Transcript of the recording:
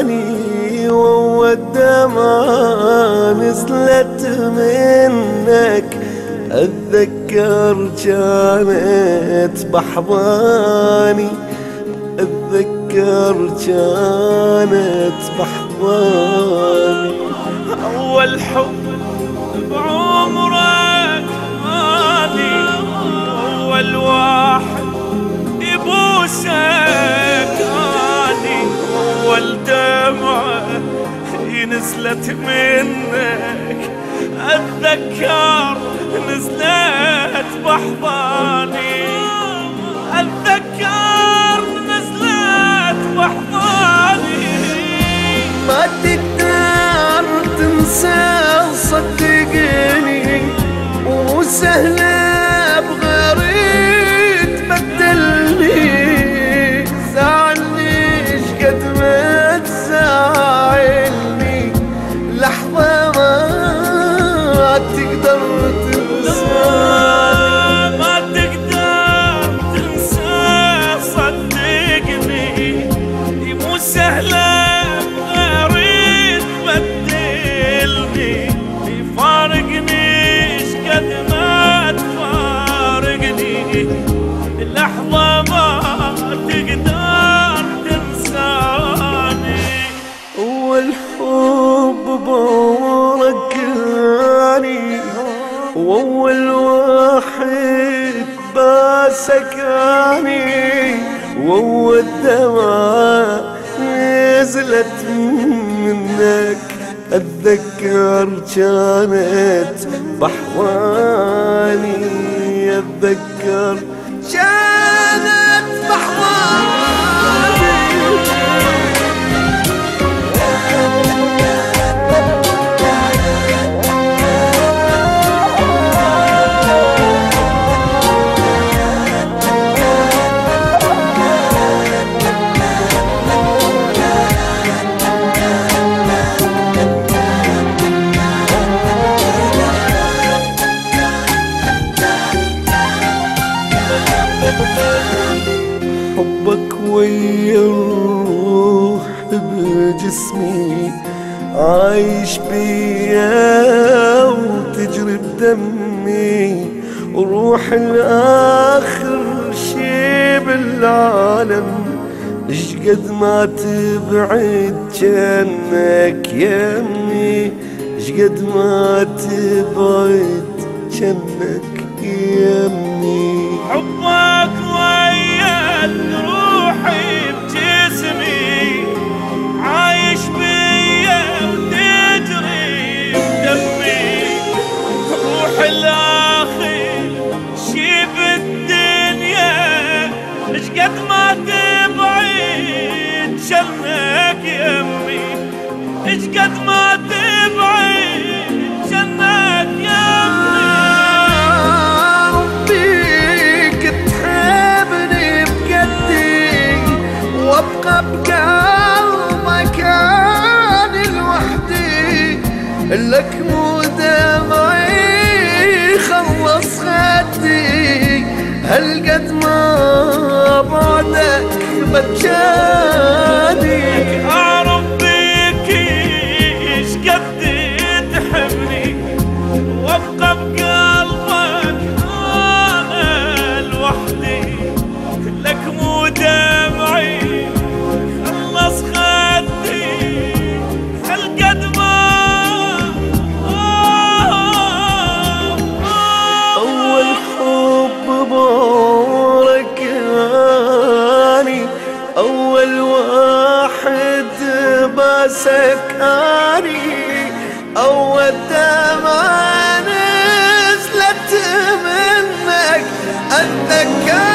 مسكاني، والدمعة نزلت منك. أتذكر كانت بحضاني، أتذكر كانت بحضاني. أول حب بعمرك مالي، أول واحد يبوسك اني، أول دمعة نزلت منك. أتذكر نزلت بحضاني، أتذكر نزلت بحضاني. ما تقدر تنسى صدقني، وسهلة بغير تبدلني. زعلني شقد ما تزعلني، لحظة ما تقدر تنساني. ما تقدر تنسى صدقني، مو سهلة غير تبدلني. يفارقني شقد ما تفارقني، لحظة ما تقدر تنساني. أول حب بعمرك اني، وأول واحد باسكاني، وأول دمعة نزلت منك. أتذكر كانت بحضاني، أتذكر كانت بحضاني. حبك ويا الروح بجسمي، عايش بيا وتجري بدمي. وروح الآخر شي بالعالم، شقد ما تبعد جنك يمي، شقد ما تبعد جنك يمي. حبك ويا روحي بجسمي، عايش بيا وتجري بدمي. روح الآخر شي بالدنيا، شقد ما تبعد جنك يمي، شقد ما تبعد جنك يمي. وابقى بقلبك انا لوحدي، لك مو دمعي خلص خدي. هالقد ما بعدك بتجاني، اعرف بيك ايش قد تحبني. وابقى بقلبك انا لوحدي، لك مو دمعي خلص خدي. هالقد ما أول حب بعمرك اني، أول واحد باسكاني، أول دمعة نزلت منك. أتذكر